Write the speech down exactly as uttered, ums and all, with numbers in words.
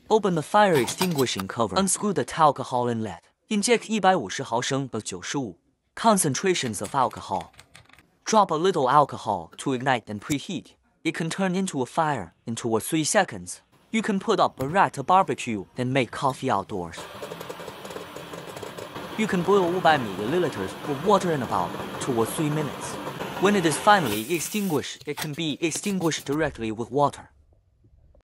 Open the fire extinguishing cover. Unscrew the alcohol inlet. Inject one hundred fifty毫升 of 九十五 concentrations of alcohol. Drop a little alcohol to ignite and preheat. It can turn into a fire in two or three seconds. You can put up a rat to barbecue and make coffee outdoors. You can boil one hundred milliliters of water in about two or three minutes. When it is finally extinguished, it can be extinguished directly with water.